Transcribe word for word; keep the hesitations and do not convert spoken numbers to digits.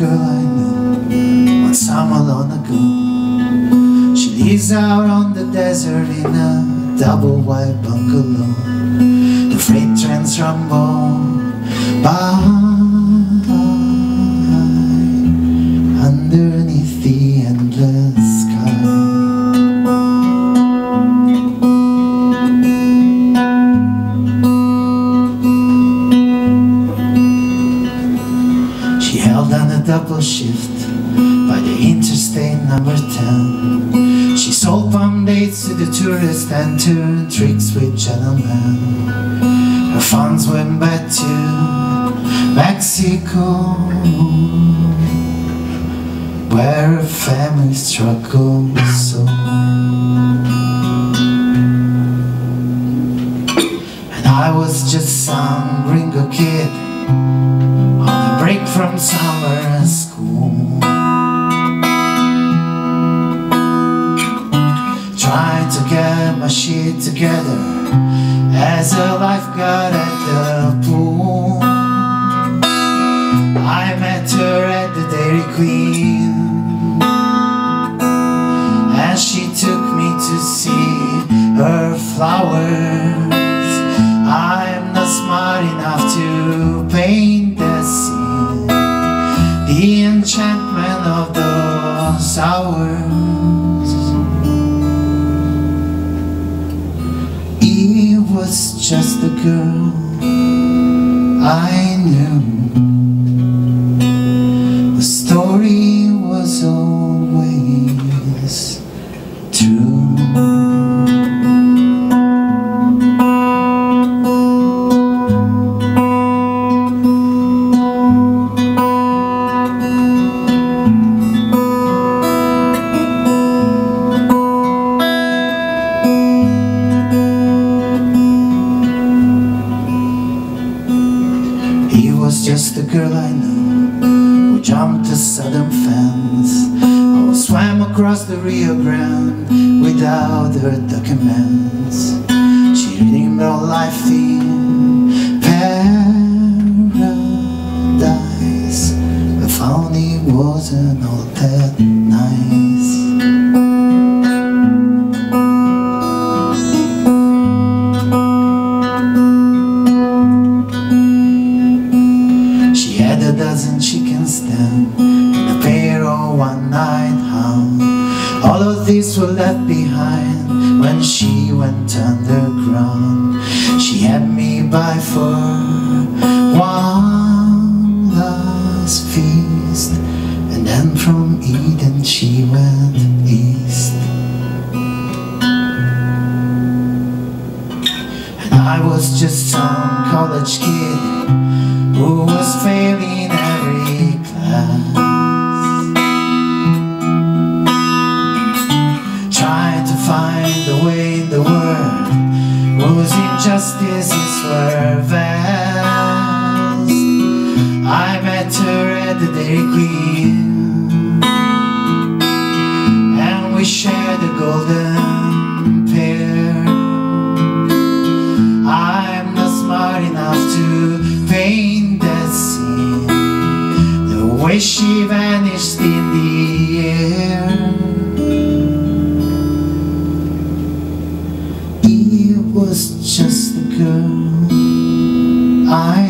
girl I knew one summer long ago. She lives out on the desert in a double wide bungalow. The freight trains rumble by underneath the endless sky. She held on a double shift by the interstate number ten. She sold palm dates to the tourists and turned tricks with gentlemen. Her funds went back to Mexico, where her family struggled so. And I was just some gringo kid on a break from summer school, trying to get my shit together as a lifeguard at the pool. I met her at the Dairy Queen, and she took me to see her flowers. I'm not smart enough to paint the scene, the enchantment of those hours. It was just a girl I knew. The story was always true. He was just a girl I knew, who jumped a southern fence, or swam across the Rio Grande without her documents. She dreamed of life in paradise, but found it wasn't all that nice. A dozen chickens then, and a pair of one-eyed hounds. All of these were left behind when she went underground. She had me by for one last feast, and then from Eden she went east. And I was just some college kid who was failing every class, trying to find a way in the world whose injustices were vast. I met her at the Dairy Queen, and we shared a golden pair. I'm not smart enough to paint that scene, the way she vanished in the air. It was just a girl I